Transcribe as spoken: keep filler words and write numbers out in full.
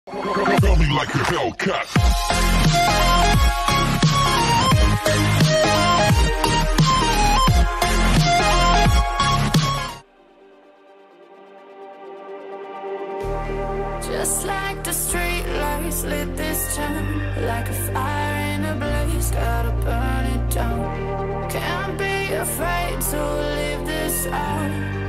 Feel me like a Hellcat. Just like the street lights lit this town, like a fire in a blaze, gotta burn it down. Can't be afraid to leave this out.